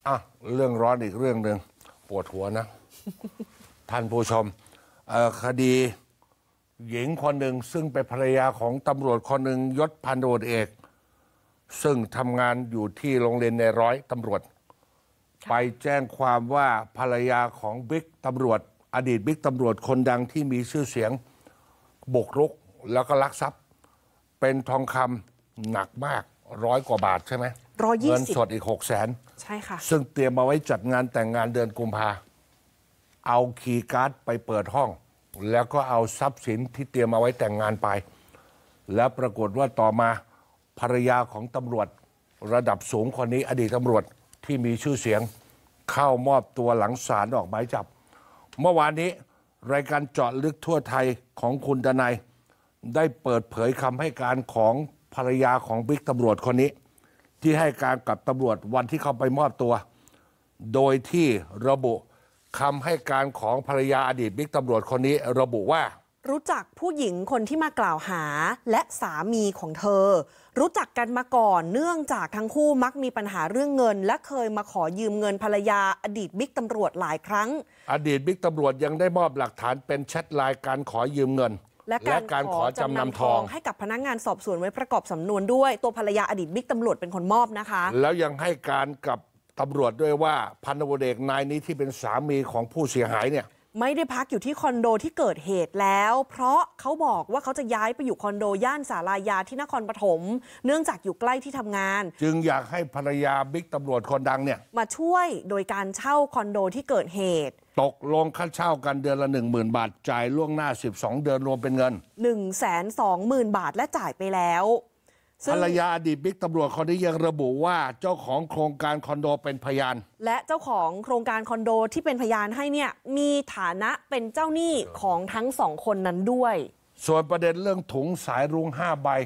อ่ะเรื่องร้อนอีกเรื่องหนึ่งปวดหัวนะ ท่านผู้ชมคดีหญิงคนหนึ่งซึ่งเป็นภรรยาของตำรวจคนหนึ่งยศพันตำรวจเอกซึ่งทำงานอยู่ที่โรงเรียนในร้อยตำรวจไปแจ้งความว่าภรรยาของบิ๊กตำรวจอดีตบิ๊กตำรวจคนดังที่มีชื่อเสียงบุกรุกแล้วก็ลักทรัพย์เป็นทองคำหนักมาก100 กว่าบาทใช่ไหมเงินสดอีก600,000ใช่ค่ะซึ่งเตรียมมาไว้จัดงานแต่งงานเดือนกุมภาเอาคีย์การ์ดไปเปิดห้องแล้วก็เอาทรัพย์สินที่เตรียมมาไว้แต่งงานไปแล้วปรากฏว่าต่อมาภรรยาของตำรวจระดับสูงคนนี้อดีตตำรวจที่มีชื่อเสียงเข้ามอบตัวหลังศาลออกหมายจับเมื่อวานนี้รายการเจาะลึกทั่วไทยของคุณดนัยได้เปิดเผยคำให้การของภรรยาของบิ๊กตำรวจคนนี้ที่ให้การกับตำรวจวันที่เขาไปมอบตัวโดยที่ระบุคำให้การของภรรยาอดีตบิ๊กตำรวจคนนี้ระบุว่ารู้จักผู้หญิงคนที่มากล่าวหาและสามีของเธอรู้จักกันมาก่อนเนื่องจากทั้งคู่มักมีปัญหาเรื่องเงินและเคยมาขอยืมเงินภรรยาอดีตบิ๊กตำรวจหลายครั้งอดีตบิ๊กตำรวจยังได้มอบหลักฐานเป็นแชทไลน์การขอยืมเงินและการขอจำนำทองให้กับพนักงานสอบสวนไว้ประกอบสำนวนด้วยตัวภรรยาอดีตบิ๊กตำรวจเป็นคนมอบนะคะแล้วยังให้การกับตำรวจด้วยว่าพันตำรวจเอกนายนี้ที่เป็นสามีของผู้เสียหายเนี่ยไม่ได้พักอยู่ที่คอนโดที่เกิดเหตุแล้วเพราะเขาบอกว่าเขาจะย้ายไปอยู่คอนโดย่านศาลายาที่นครปฐมเนื่องจากอยู่ใกล้ที่ทำงานจึงอยากให้ภรรยาบิ๊กตำรวจคนดังเนี่ยมาช่วยโดยการเช่าคอนโดที่เกิดเหตุตกลงค่าเช่ากันเดือนละ 10,000 บาทจ่ายล่วงหน้า12 เดือนรวมเป็นเงิน 120,000 บาทและจ่ายไปแล้วภรรยาอดีตบิ๊กตำรวจคนนี้ยังระบุว่าเจ้าของโครงการคอนโดเป็นพยานและเจ้าของโครงการคอนโดที่เป็นพยานให้เนี่ยมีฐานะเป็นเจ้าหนี้ของทั้ง2 คนนั้นด้วยส่วนประเด็นเรื่องถุงสายรุ้ง5 ใบ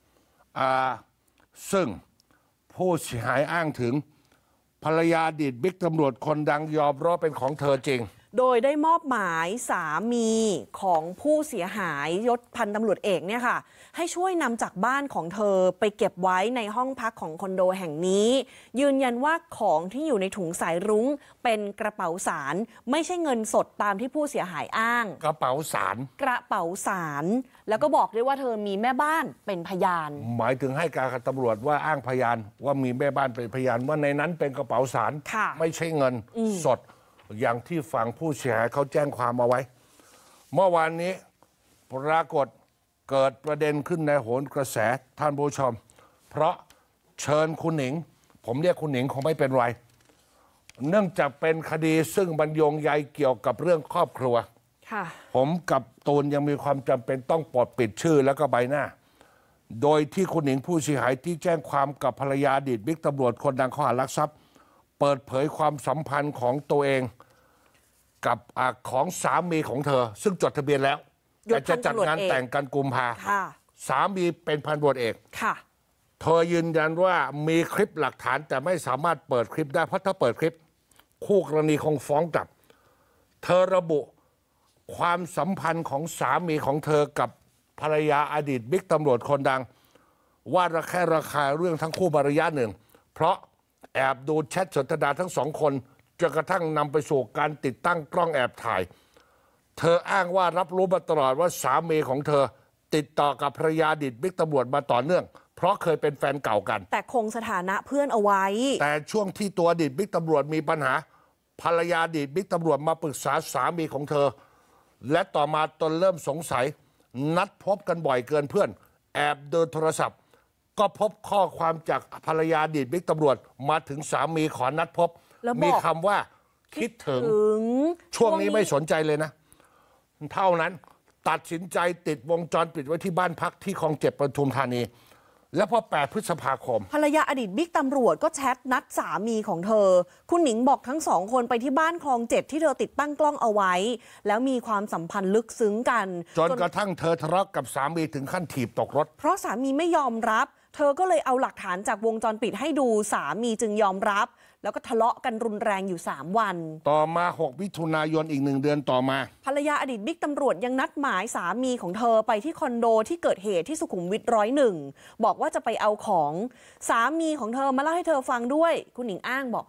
ซึ่งผู้เสียหายอ้างถึงภรรยาอดีตบิ๊กตำรวจคนดังยอมรับเป็นของเธอจริงโดยได้มอบหมายสามีของผู้เสียหายยศพันตำรวจเอกเนี่ยค่ะให้ช่วยนำจากบ้านของเธอไปเก็บไว้ในห้องพักของคอนโดแห่งนี้ยืนยันว่าของที่อยู่ในถุงสายรุ้งเป็นกระเป๋าสารไม่ใช่เงินสดตามที่ผู้เสียหายอ้างกระเป๋าสารแล้วก็บอกด้วยว่าเธอมีแม่บ้านเป็นพยานหมายถึงให้การกับตำรวจว่าอ้างพยานว่ามีแม่บ้านเป็นพยานว่าในนั้นเป็นกระเป๋าสารไม่ใช่เงินสดอย่างที่ฝั่งผู้เสียหายเขาแจ้งความเอาไว้เมื่อวานนี้ปรากฏเกิดประเด็นขึ้นในโหนกระแสท่านผู้ชมเพราะเชิญคุณหนิงผมเรียกคุณหนิงคงไม่เป็นไรเนื่องจากเป็นคดีซึ่งบรรยงใยเกี่ยวกับเรื่องครอบครัวผมกับตูนยังมีความจำเป็นต้องปลดปิดชื่อแล้วก็ใบหน้าโดยที่คุณหนิงผู้เสียหายที่แจ้งความกับภรรยาอดีตบิ๊กตำรวจคนดังข้อหารักทรัพย์เปิดเผยความสัมพันธ์ของตัวเองกับของสามีของเธอซึ่งจดทะเบียนแล้วแต่จะจัดงานแต่งกันกุมภาสามีเป็นพันตำรวจเอกเธอยืนยันว่ามีคลิปหลักฐานแต่ไม่สามารถเปิดคลิปได้เพราะถ้าเปิดคลิปคู่กรณีคงฟ้องกลับเธอระบุความสัมพันธ์ของสามีของเธอกับภรรยาอดีตบิ๊กตำรวจคนดังว่าระแคะระคายเรื่องทั้งคู่มาระยะหนึ่งเพราะแอบดูแชทสนทนาทั้ง2 คนจนกระทั่งนำไปสู่การติดตั้งกล้องแอบถ่ายเธออ้างว่ารับรู้มาตลอดว่าสามีของเธอติดต่อกับภรรยาอดีตบิ๊กตำรวจมาต่อเนื่องเพราะเคยเป็นแฟนเก่ากันแต่คงสถานะเพื่อนเอาไว้แต่ช่วงที่ตัวอดีตบิ๊กตำรวจมีปัญหาภรรยาอดีตบิ๊กตำรวจมาปรึกษาสามีของเธอและต่อมาตนเริ่มสงสัยนัดพบกันบ่อยเกินเพื่อนแอบเดินโทรศัพท์ก็พบข้อความจากภรรยาอดีตบิ๊กตำรวจมาถึงสามีขอนัดพบมีคำว่าคิดถึงช่วงนี้ไม่สนใจเลยนะเท่านั้นตัดสินใจติดวงจรปิดไว้ที่บ้านพักที่คลอง7ปทุมธานีแล้วพอ8 พฤษภาคมภรรยาอดีตบิ๊กตำรวจก็แชทนัดสามีของเธอคุณหนิงบอกทั้ง2 คนไปที่บ้านคลอง7ที่เธอติดตั้งกล้องเอาไว้แล้วมีความสัมพันธ์ลึกซึ้งกันจนกระทั่งเธอทะเลาะกับสามีถึงขั้นถีบตกรถเพราะสามีไม่ยอมรับเธอก็เลยเอาหลักฐานจากวงจรปิดให้ดูสามีจึงยอมรับแล้วก็ทะเลาะกันรุนแรงอยู่3 วันต่อมา6 มิถุนายนอีก1 เดือนต่อมาภรรยาอดีตบิ๊กตำรวจยังนัดหมายสามีของเธอไปที่คอนโดที่เกิดเหตุที่สุขุมวิท101บอกว่าจะไปเอาของสามีของเธอมาเล่าให้เธอฟังด้วยคุณหนิงอ้างบอก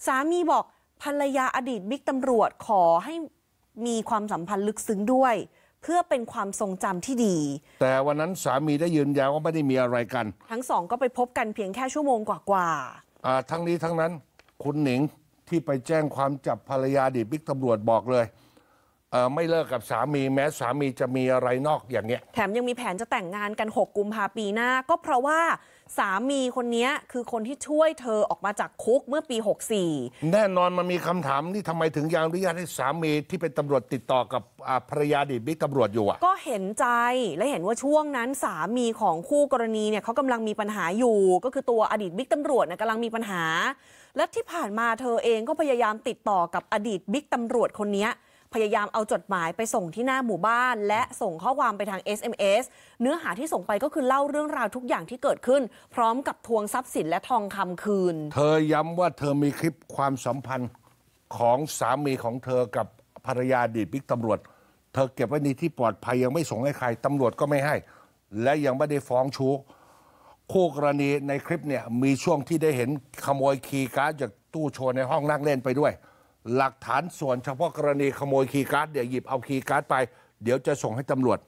สามีบอกภรรยาอดีตบิ๊กตำรวจขอให้มีความสัมพันธ์ลึกซึ้งด้วยเพื่อเป็นความทรงจำที่ดีแต่วันนั้นสามีได้ยืนยันว่าไม่ได้มีอะไรกันทั้งสองก็ไปพบกันเพียงแค่ชั่วโมงกว่าทั้งนี้ทั้งนั้นคุณหนิงที่ไปแจ้งความจับภรรยาอดีตบิ๊กตำรวจบอกเลยไม่เลิกกับสามีแม้สามีจะมีอะไรนอกอย่างเนี้ยแถมยังมีแผนจะแต่งงานกัน6 กุมภาพันธ์ปีหน้าก็เพราะว่าสามีคนนี้คือคนที่ช่วยเธอออกมาจากคุกเมื่อปี64 แน่นอนมันมีคำถามนี่ทำไมถึงยังอนุญาตให้สามีที่เป็นตำรวจติดต่อกับภรรยาอดีตบิ๊กตำรวจอยู่ก็เห็นใจและเห็นว่าช่วงนั้นสามีของคู่กรณีเนี่ยเขากำลังมีปัญหาอยู่ก็คือตัวอดีตบิ๊กตำรวจเนี่ยกำลังมีปัญหาและที่ผ่านมาเธอเองก็พยายามติดต่อกับอดีตบิ๊กตำรวจคนนี้พยายามเอาจดหมายไปส่งที่หน้าหมู่บ้านและส่งข้อความไปทาง SMS เนื้อหาที่ส่งไปก็คือเล่าเรื่องราวทุกอย่างที่เกิดขึ้นพร้อมกับทวงทรัพย์สินและทองคำคืนเธอย้ำว่าเธอมีคลิปความสัมพันธ์ของสามีของเธอกับภรรยาอดีตบิ๊กตำรวจเธอเก็บไว้ในที่ปลอดภัยยังไม่ส่งให้ใครตำรวจก็ไม่ให้และยังไม่ได้ฟ้องชู้คู่กรณีในคลิปเนี่ยมีช่วงที่ได้เห็นขโมยคีย์การ์ดจากตู้โชว์ในห้องนั่งเล่นไปด้วยหลักฐานส่วนเฉพาะกรณีขโมยคีย์การ์ดเดี๋ยวหยิบเอาคีย์การ์ดไปเดี๋ยวจะส่งให้ตำรวจ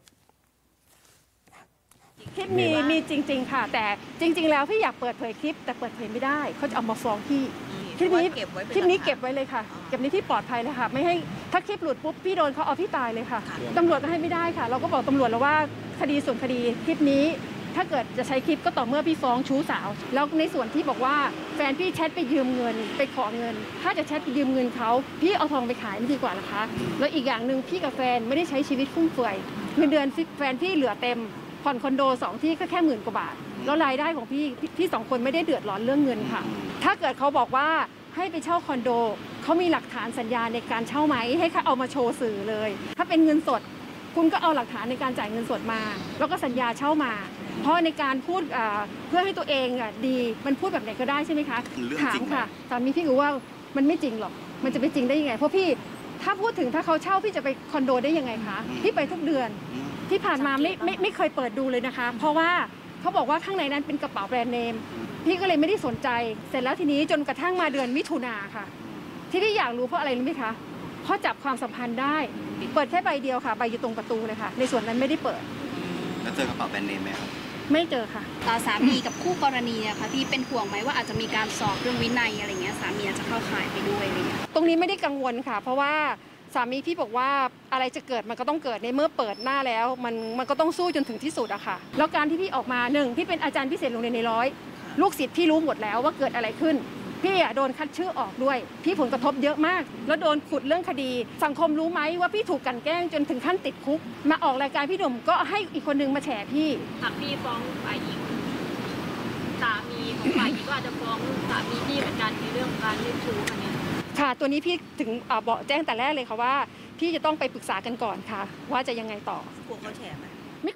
คลิปมีจริงๆค่ะแต่จริงๆแล้วพี่อยากเปิดเผยคลิปแต่เปิดเผยไม่ได้เขาจะเอามาฟ้องพี่คลิปนี้เก็บไว้เลยค่ะเก็บในที่ปลอดภัยเลยค่ะไม่ให้ถ้าคลิปหลุดปุ๊บพี่โดนเขาเอาพี่ตายเลยค่ะตำรวจก็ให้ไม่ได้ค่ะเราก็บอกตำรวจแล้วว่าคดีส่วนคดีคลิปนี้ถ้าเกิดจะใช้คลิปก็ต่อเมื่อพี่ฟ้องชู้สาวแล้วในส่วนที่บอกว่าแฟนพี่แชทไปยืมเงินไปขอเงินถ้าจะแชทไปยืมเงินเขาพี่เอาทองไปขายไม่ดีกว่านะคะแล้วอีกอย่างหนึ่งพี่กับแฟนไม่ได้ใช้ชีวิตฟุ่มเฟือยเงินเดือนแฟนพี่เหลือเต็มผ่อนคอนโด2 ที่ก็แค่10,000 กว่าบาทแล้วรายได้ของพี่2 คนไม่ได้เดือดร้อนเรื่องเงินค่ะถ้าเกิดเขาบอกว่าให้ไปเช่าคอนโดเขามีหลักฐานสัญญาในการเช่าไหมให้เขาเอามาโชว์สื่อเลยถ้าเป็นเงินสดคุณก็เอาหลักฐานในการจ่ายเงินสดมาแล้วก็สัญญาเช่ามาเพราะในการพูดเพื่อให้ตัวเองดีมันพูดแบบไหนก็ได้ใช่ไหมคะถามค่ะสามีพี่ก็ว่ามันไม่จริงหรอกมันจะไปจริงได้ยังไงเพราะพี่ถ้าพูดถึงถ้าเขาเช่าพี่จะไปคอนโดได้ยังไงคะพี่ไปทุกเดือนที่ผ่านมาไม่เคยเปิดดูเลยนะคะเพราะว่าเขาบอกว่าข้างในนั้นเป็นกระเป๋าแบรนด์เนมพี่ก็เลยไม่ได้สนใจเสร็จแล้วทีนี้จนกระทั่งมาเดือนมิถุนาค่ะที่พี่อยากรู้เพราะอะไรรู้ไหมคะเพราะจับความสัมพันธ์ได้เปิดแค่ใบเดียวค่ะใบอยู่ตรงประตูเลยค่ะในส่วนนั้นไม่ได้เปิดแล้วเจอกระเป๋าแบรนด์เนมไหมครับไม่เจอค่ะสามีกับคู่กรณีนะคะที่เป็นห่วงไหมว่าอาจจะมีการสอบเรื่องวินัยอะไรเงี้ยสามีอาจจะเข้าข่ายไปด้วยอะไรเงี้ยตรงนี้ไม่ได้กังวลค่ะเพราะว่าสามีพี่บอกว่าอะไรจะเกิดมันก็ต้องเกิดในเมื่อเปิดหน้าแล้วมันก็ต้องสู้จนถึงที่สุดอะค่ะแล้วการที่พี่ออกมา1พี่เป็นอาจารย์พิเศษโรงเรียนในร้อยลูกศิษย์พี่รู้หมดแล้วว่าเกิดอะไรขึ้นพี่โดนคัดชื่อออกด้วยพี่ผลกระทบเยอะมากแล้วโดนขุดเรื่องคดีสังคมรู้ไหมว่าพี่ถูกกลั่นแกล้งจนถึงขั้นติดคุกมาออกรายการพี่หนุ่มก็ให้อีกคนนึงมาแฉพี่หากพี่ฟ้องฝ่ายหญิงสามีของฝ่ายหญิงก็อาจจะฟ้องสามีพี่เหมือนกันในเรื่องการเลี้ยงชู้อันนี้ค่ะตัวนี้พี่ถึงบอกแจ้งแต่แรกเลยค่ะว่าพี่จะต้องไปปรึกษากันก่อนค่ะว่าจะยังไงต่อกลัวเขาแฉไหม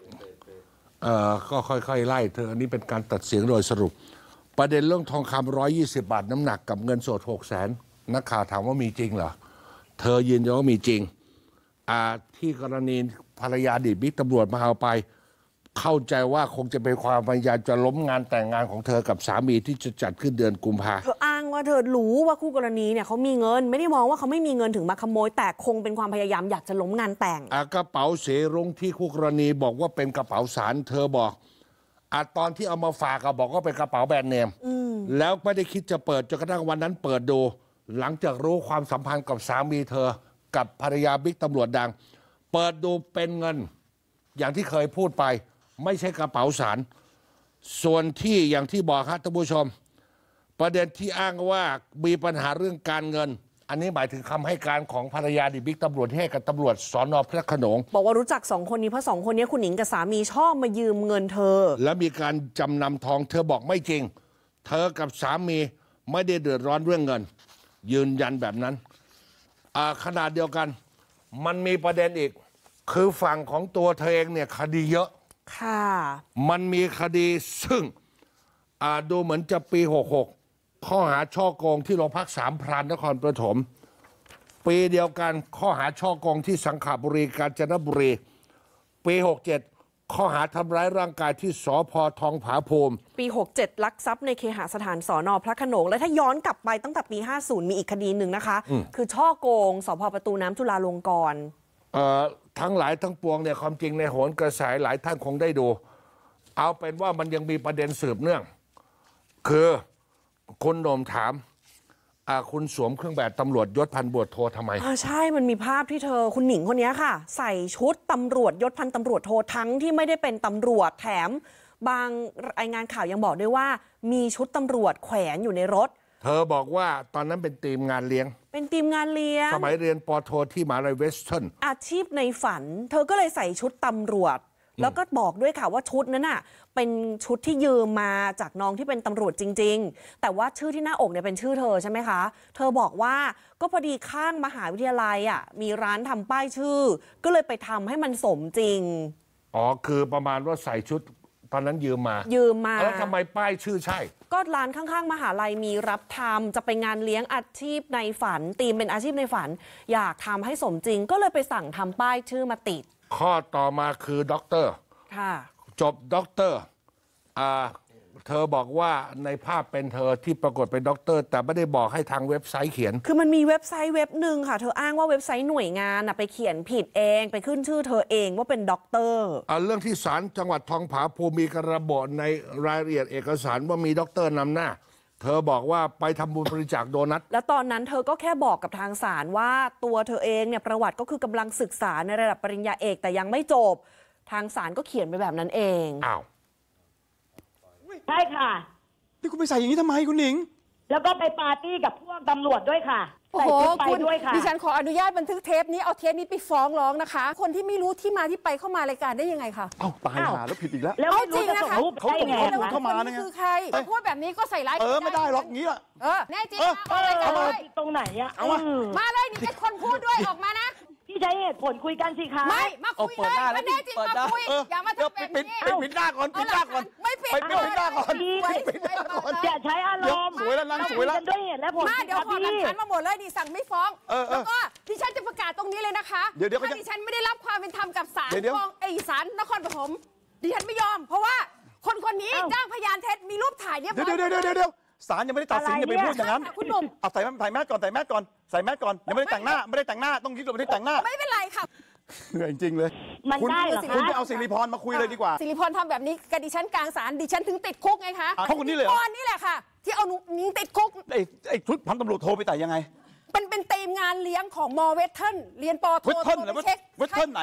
ก็ค่อยๆไล่เธออันนี้เป็นการตัดเสียงโดยสรุปประเด็นเรื่องทองคำ120 บาทน้ำหนักกับเงินสด600,000นักข่าวถามว่ามีจริงเหรอเธอยืนยันว่ามีจริงที่กรณีภรรยาอดีตบิ๊กตำรวจมาเอาไปเข้าใจว่าคงจะเป็นความพยายามจะล้มงานแต่งงานของเธอกับสามีที่จะจัดขึ้นเดือนกุมภาพันธ์เธออ้างว่าเธอรู้ว่าคู่กรณีเนี่ยเขามีเงินไม่ได้มองว่าเขาไม่มีเงินถึงมาขโมยแต่คงเป็นความพยายามอยากจะล้มงานแต่งกระเป๋าเสรุงที่คู่กรณีบอกว่าเป็นกระเป๋าสารเธอบอกตอนที่เอามาฝากบอกว่าเป็นกระเป๋าแบรนด์เนมแล้วไม่ได้คิดจะเปิดจนกระทั่งวันนั้นเปิดดูหลังจากรู้ความสัมพันธ์กับสามีเธอกับภรรยาบิ๊กตำรวจดังเปิดดูเป็นเงินอย่างที่เคยพูดไปไม่ใช่กระเป๋าสารส่วนที่อย่างที่บอกครับท่านผู้ชมประเด็นที่อ้างว่ามีปัญหาเรื่องการเงินอันนี้หมายถึงคำให้การของภรรยาอดีตบิ๊กตำรวจที่ให้กับตำรวจสน.พระโขนงบอกว่ารู้จัก2 คนนี้เพราะ2 คนนี้คุณหนิงกับสามีชอบมายืมเงินเธอและมีการจำนำทองเธอบอกไม่จริงเธอกับสามีไม่ได้เดือดร้อนเรื่องเงินยืนยันแบบนั้นขณะเดียวกันมันมีประเด็นอีกคือฝั่งของตัวเธอเองเนี่ยคดีเยอะค่ะมันมีคดีซึ่งดูเหมือนจะปี66ข้อหาช่อโกงที่โรงพักสามพรานนครปฐมปีเดียวกันข้อหาช่อโกงที่สังขบุรีกาญจนบุรีปีข้อหาทำร้ายร่างกายที่สภ.ทองผาภูมิปี 67 ลักทรัพย์ในเคหสถานสน.พระโขนงและถ้าย้อนกลับไปตั้งแต่ปี 50 มีอีกคดีหนึ่งนะคะคือช่อโกงสภ.ประตูน้ำจุฬาลงกรณ์ทั้งหลายทั้งปวงเนี่ยความจริงในโหนกระแสหลายท่านคงได้ดูเอาเป็นว่ามันยังมีประเด็นสืบเนื่องคือคุณโหน่มถามคุณสวมเครื่องแบบตำรวจยศพันตำรวจโททำไมใช่มันมีภาพที่คุณหนิงคนนี้ค่ะใส่ชุดตำรวจยศพันตำรวจโททั้งที่ไม่ได้เป็นตำรวจแถมบางรายงานข่าวยังบอกด้วยว่ามีชุดตำรวจแขวนอยู่ในรถเธอบอกว่าตอนนั้นเป็นทีมงานเลี้ยงเป็นทีมงานเลี้ยงสมัยเรียนป.โทที่มหาวิทยาลัยเวสเทิร์นอาชีพในฝันเธอก็เลยใส่ชุดตำรวจแล้วก็บอกด้วยค่ะว่าชุดนั้นน่ะเป็นชุดที่ยืมมาจากน้องที่เป็นตำรวจจริงๆแต่ว่าชื่อที่หน้าอกเนี่ยเป็นชื่อเธอใช่ไหมคะเธอบอกว่าก็พอดีข้างมหาวิทยาลัยมีร้านทำป้ายชื่อก็เลยไปทำให้มันสมจริงคือประมาณว่าใส่ชุดตอนนั้นยืมมาแล้วทำไมป้ายชื่อใช่ก็ร้านข้างๆมหาลัยมีรับทำจะไปงานเลี้ยงอาชีพในฝันธีมเป็นอาชีพในฝันอยากทำให้สมจริงก็เลยไปสั่งทำป้ายชื่อมาติดข้อต่อมาคือด็อกเตอร์จบด็อกเตอร์เธอบอกว่าในภาพเป็นเธอที่ปรากฏเป็นด็อกเตอร์แต่ไม่ได้บอกให้ทางเว็บไซต์เขียนคือมันมีเว็บไซต์เว็บหนึ่งค่ะเธออ้างว่าเว็บไซต์หน่วยงานไปเขียนผิดเองไปขึ้นชื่อเธอเองว่าเป็นด็อกเตอร์เรื่องที่ศาลจังหวัดทองผาภูมิมีกระบอกในรายละเอียดเอกสารว่ามีด็อกเตอร์นำหน้าเธอบอกว่าไปทำบุญบริจาคโดนัทแล้วตอนนั้นเธอก็แค่บอกกับทางศาลว่าตัวเธอเองเนี่ยประวัติก็คือกำลังศึกษาในระดับปริญญาเอกแต่ยังไม่จบทางศาลก็เขียนไปแบบนั้นเองใช่ค่ะนี่คุณไปใส่อย่างนี้ทำไมคุณหนิงแล้วก็ไปปาร์ตี้กับพวกตำรวจด้วยค่ะโอ้โหคุณดิฉันขออนุญาตบันทึกเทปนี้เอาเทปนี้ไปฟ้องร้องนะคะคนที่ไม่รู้ที่มาที่ไปเข้ามารายการได้ยังไงคะตายหาแล้วผิดอีกแล้วเอาจริงนะคะเขาส่งรูปเข้ามานี่คือใครพูดแบบนี้ก็ใส่ร้ายไม่ได้หรอกงี้ล่ะแน่จริงเอารายการเลยตรงไหนเอามาเลยนี่เป็นคนพูดด้วยออกมานะพี่ใช้เหตุผลคุยกันสิคะไม่มาคุยเลยมาแน่จริงมาคุยอย่ามาทำแบบนี้ปิดหน้าก่อนปิดหน้าก่อนไม่ปิดหน้าก่อนอย่าใช้อารมณ์สวยแล้วนั่งสวยแล้วด้วยเหตุและผลมาเดี๋ยวขอหลักฐานมาหมดเลยดิสั่งไม่ฟ้องแล้วก็ดิฉันจะประกาศตรงนี้เลยนะคะถ้าดิฉันไม่ได้รับความเป็นธรรมกับศาลของศาลนครปฐมดิฉันไม่ยอมเพราะว่าคนนี้จ้างพยานเท็จมีรูปถ่ายเนี่ยเดี๋ยวศาลยังไม่ได้ตัดสินอย่าไปพูดอย่างนั้นคุณหนุ่มใส่แมสก่อนยังไม่ได้แต่งหน้าต้องคิดว่าไม่ได้แต่งหน้าไม่เป็นไรค่ะเหนื่อยจริงเลยมันได้เหรอคุณไปเอาสิริพรมาคุยเลยดีกว่าสิริพรทำแบบนี้กับดิฉันกลางศาลดิฉันถึงติดคุกไงคะเพราะคนนี้เลยนี่แหละค่ะที่เอานิ้งติดคุกไอ้ชุดพันตำรวจโทไปแต่ยังไงเป็นทีมงานเลี้ยงของมอเวทเทิลเรียนปอโทเวทเทิลไหน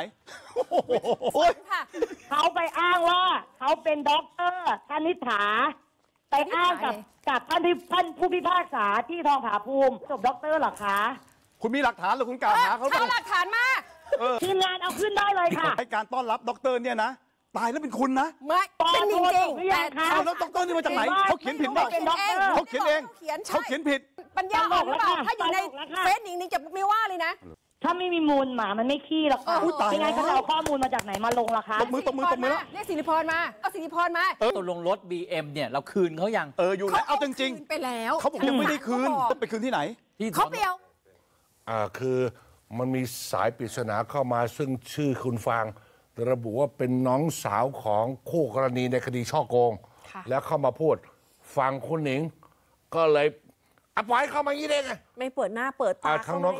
เขาไปอ้างว่าเขาเป็นด็อกเตอร์คณิษฐาไปอ้างกับท่านผู้พิพากษาที่ทองผาภูมิจบด็อกเตอร์หรอคะคุณมีหลักฐานหรือคุณกล่าวหาเขาเอาหลักฐานมาทีมงานเอาขึ้นได้เลยค่ะให้การต้อนรับด็อกเตอร์เนี่ยนะตายแล้วเป็นคุณนะไม่เป็นจริงๆแต่แล้วด็อกเตอร์นี่มาจากไหนเขาเขียนผิดเขาเขียนเองเขาเขียนผิดปัญญาอ่อนหรือเปล่าถ้าอยู่ในเฟซนิ่งจะไม่ว่าเลยนะถ้าไม่มีมูลหมามันไม่ขี้หรอกค่ะยังไงเขาเอาข้อมูลมาจากไหนมาลงล่ะคะตบมือแล้วเนี่ยสิริพรมาเอาสิริพรมาตกลงรถ BM เนี่ยเราคืนเขายังอยู่แล้วเอาจริงๆไปแล้วเขาบอกยังไม่ได้คืนต้องไปคืนที่ไหนเขาเปล่าคือมันมีสายปริศนาเข้ามาซึ่งชื่อคุณฟางระบุว่าเป็นน้องสาวของคู่กรณีในคดีช่อโกงแล้วเข้ามาพูดฟังคุณหนิงก็เลยปล่อยเข้ามาอย่างนี้ได้ไงไม่เปิดหน้าเปิดตาทั้งน้อง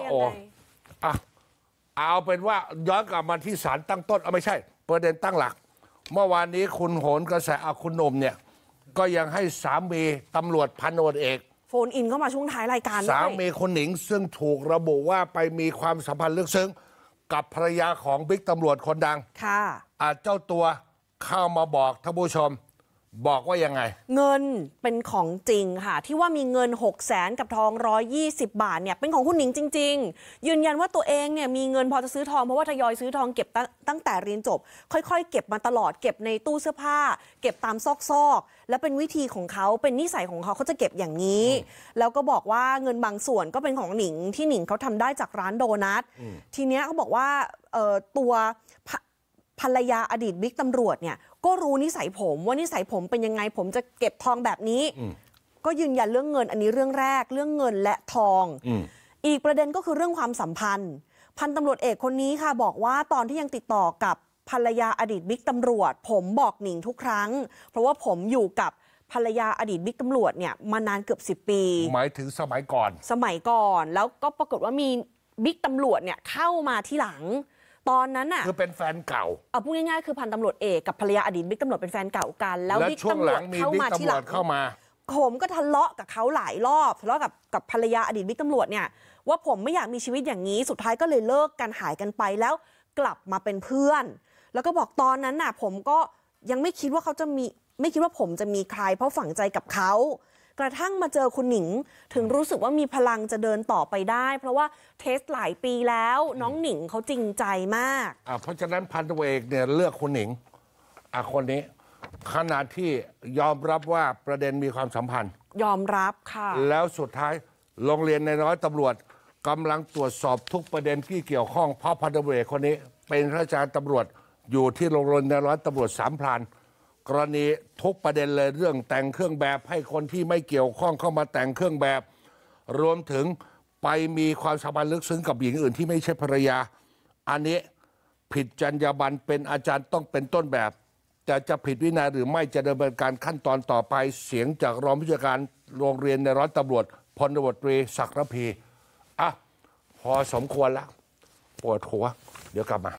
เอาเป็นว่าย้อนกลับมาที่ศาลตั้งต้นไม่ใช่ประเด็นตั้งหลักเมื่อวานนี้คุณโหนกระแสคุณหนุ่มเนี่ยก็ยังให้สามีตำรวจพันตำรวจเอกโฟนอินเข้ามาช่วงท้ายรายการสามีคุณหนิงซึ่งถูกระบุว่าไปมีความสัมพันธ์ลึกซึ้งกับภรรยาของบิ๊กตำรวจคนดังค่ะเจ้าตัวเข้ามาบอกท่านผู้ชมบอกว่ายังไงเงินเป็นของจริงค่ะที่ว่ามีเงิน 600,000 กับทอง120 บาทเนี่ยเป็นของคุณหนิงจริงๆยืนยันว่าตัวเองเนี่ยมีเงินพอจะซื้อทองเพราะว่าทยอยซื้อทองเก็บตั้งแต่เรียนจบค่อยๆเก็บมาตลอดเก็บในตู้เสื้อผ้าเก็บตามซอกๆแล้วเป็นวิธีของเขาเป็นนิสัยของเขาจะเก็บอย่างนี้แล้วก็บอกว่าเงินบางส่วนก็เป็นของหนิงที่หนิงเขาทำได้จากร้านโดนัททีเนี้ยเขาบอกว่าตัวภรรยาอดีตบิ๊กตำรวจเนี่ยก็รู้นิสัยผมว่านิสัยผมเป็นยังไงผมจะเก็บทองแบบนี้ก็ยืนยันเรื่องเงินอันนี้เรื่องแรกเรื่องเงินและทองอีกประเด็นก็คือเรื่องความสัมพันธ์พันตำรวจเอกคนนี้ค่ะบอกว่าตอนที่ยังติดต่อกับภรรยาอดีตบิ๊กตำรวจผมบอกหนิงทุกครั้งเพราะว่าผมอยู่กับภรรยาอดีตบิ๊กตำรวจเนี่ยมานานเกือบ10 ปีหมายถึงสมัยก่อนแล้วก็ปรากฏว่ามีบิ๊กตำรวจเนี่ยเข้ามาที่หลังตอนนั้นน่ะคือเป็นแฟนเก่าพูดง่ายๆคือพันตำรวจเอกกับภรรยาอดีตบิ๊กตำรวจเป็นแฟนเก่ากันแล้วบิ๊กตำรวจเข้ามาที่หลังผมก็ทะเลาะกับเขาหลายรอบทะเลาะกับภรรยาอดีตบิ๊กตำรวจเนี่ยว่าผมไม่อยากมีชีวิตอย่างนี้สุดท้ายก็เลยเลิกกันหายกันไปแล้วกลับมาเป็นเพื่อนแล้วก็บอกตอนนั้นน่ะผมก็ยังไม่คิดว่าไม่คิดว่าผมจะมีใครเพราะฝังใจกับเขากระทั่งมาเจอคุณหนิงถึงรู้สึกว่ามีพลังจะเดินต่อไปได้เพราะว่าเทสหลายปีแล้วน้องหนิงเขาจริงใจมากเพราะฉะนั้นพันตำรวจเอกเนี่ยเลือกคุณหนิงคนนี้ขณะที่ยอมรับว่าประเด็นมีความสัมพันธ์ยอมรับค่ะแล้วสุดท้ายโรงเรียนในร้อยตำรวจกำลังตรวจสอบทุกประเด็นที่เกี่ยวข้องเพราะพันตำรวจเอกคนนี้เป็นข้าราชการตำรวจอยู่ที่โรงเรียนในร้อยตำรวจสามพรานกรณีทุกประเด็นเลยเรื่องแต่งเครื่องแบบให้คนที่ไม่เกี่ยวข้องเข้ามาแต่งเครื่องแบบรวมถึงไปมีความสัมพันธ์ลึกซึ้งกับหญิงอื่นที่ไม่ใช่ภรรยาอันนี้ผิดจรรยาบรรณเป็นอาจารย์ต้องเป็นต้นแบบแต่จะผิดวินัยหรือไม่จะดำเนินการขั้นตอนต่อไปเสียงจากรองผู้จัดการโรงเรียนในร้อยตำรวจพลตำรวจตรีศักดิ์ระพีพอสมควรแล้วปวดหัวเดี๋ยวกลับมา